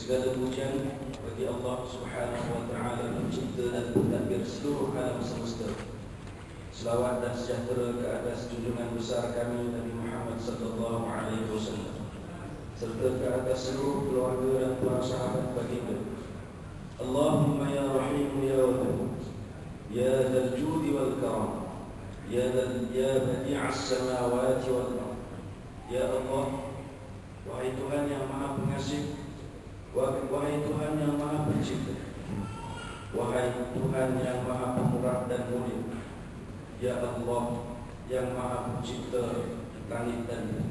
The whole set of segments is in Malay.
Segala pujian bagi Allah Subhanahu wa taala pencipta dan pentadbir seluruh alam semesta. Selawat dan sejahtera ke atas junjungan besar kami Nabi Muhammad sallallahu alaihi wasallam, serta ke atas seluruh keluarga dan para sahabat baginda. Allahumma ya Rahim ya Wadud, ya Dzal Judi wal Karam, ya Badi'as samawati wal ardh. Ya Allah, wahai Tuhan yang Maha Pengasih, wahai Tuhan yang Maha Pencipta, wahai Tuhan yang Maha Pemurah dan Mulia, ya Allah yang Maha Pencipta langit dan bumi.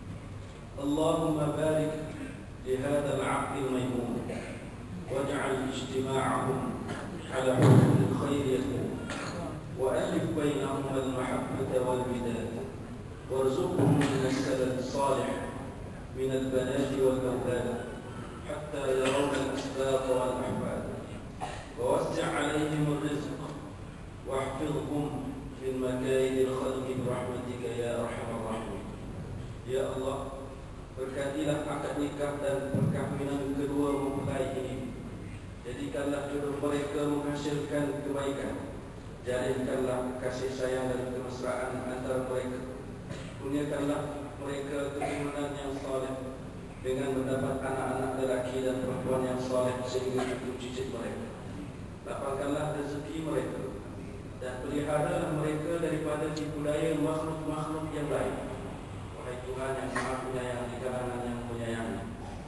Allahumma barik li hadzal 'aqd al-maymun waj'al ijtima'ahum 'ala hubbil khair yaqum wa alif bainahum al-mahabbata wal widad warzuqhum min as-salaf as-salih min al-banati wal awlad حتى يرون الأسباط والأحباب ووسع عليهم الرزق واحفظهم من مكائد الخلق برحمتك يا أرحم الراحمين. Ya Allah, berkatilah akad nikah dan perkahwinan kedua mempelai ini. Jadikanlah jodoh mereka menghasilkan kebaikan. Jalinkanlah kasih sayang dan kemesraan antara mereka. Kurniakanlah mereka keturunan yang saleh dengan mendapat anak-anak lelaki dan perempuan yang saleh sehingga cukup cicit mereka. Lapangkanlah rezeki mereka dan peliharalah mereka daripada tipu daya makhluk-makhluk yang lain. Wahai Tuhan yang Maha Penyayang di kalangan yang menyayangi.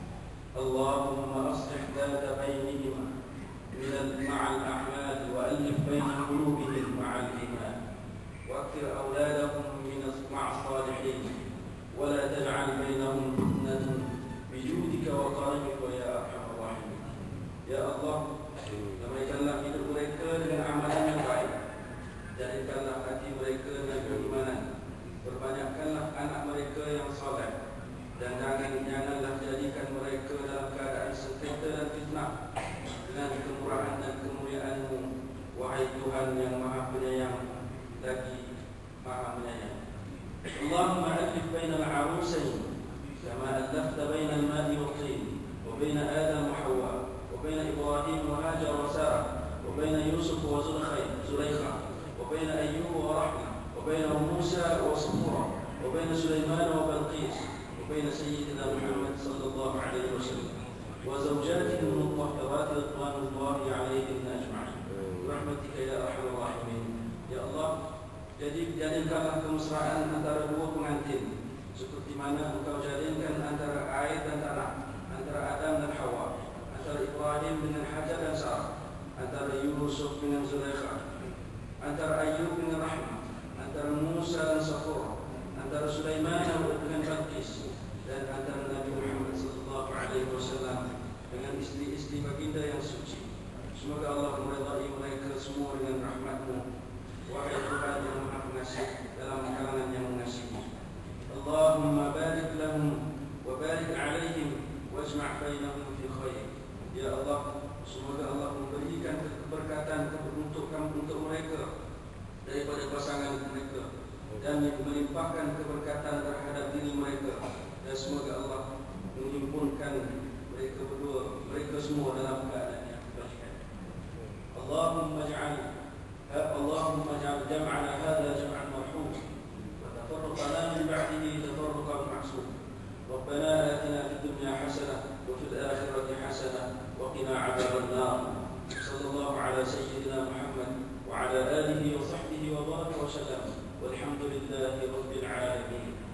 Allahumma aslih dzata bainihima ma'al a'mal wa alif baina qulubihim ma'al iman wa akthir awladahum ma'a salihin wa la taj'al bainahum fitnatan bijudika wa karimika ya arhamar rahimin. Ya Allah, damaikanlah hidup mereka dengan amalan yang baik. Jadikanlah hati mereka dengan keimanan. Perbanyakkanlah anak mereka yang saleh. Dan janganlah jadikan mereka dalam keadaan sengketa dan fitnah. Dengan kemurahan dan kemuliaan-Mu, wahai Tuhan yang Maha Penyayang lagi Maha Menyayang. Allahumma alif bainal arusain كما ألفت بين الماء والطين وبين آدم وحواء وبين إبراهيم وهاجر وسارة وبين يوسف وزليخة وبين أيوب ورحمة وبين موسى وصفورة وبين سليمان وبلقيس وبين سيدنا محمد صلى الله عليه وسلم وزوجاته المطهرات رضوان الله عليهن أجمعين برحمتك يا أرحم الراحمين. Ya Allah, jadikanlah kemesraan antara dua pengantin seperti mana Engkau jalinkan antara air dan tanah, antara Adam dan Hawa, antara Ibrahim dengan Hajar dan Sarah, antara Yusuf dengan Zulaikha, antara Ayyub dengan Rahmah, antara Musa dan Safur, antara Sulaiman dengan Balqis, dan antara Nabi Muhammad SAW dengan istri-istri baginda yang suci. Semoga Allah meridai mereka semua dengan rahmat-Mu, wahai Tuhan yang Maha Pengasih dalam kalangan yang mengasihi. Allahumma barik lahum wa barik alaihim wajma' bainahum fi khair. Ya Allah, semoga Allah memberikan keberkatan untuk mereka daripada pasangan mereka dan melimpahkan keberkatan terhadap diri mereka, dan semoga Allah menghimpunkan mereka semua dalam keadaan yang baik. Allahumma ja'al jam'ana hadha jam'an marhum وتفرقنا من بعده تفرقا معصوم. ربنا آتنا في الدنيا حسنة وفي الآخرة حسنة وقنا عذاب النار. صلى الله على سيدنا محمد وعلى آله وصحبه وبارك وسلم والحمد لله رب العالمين.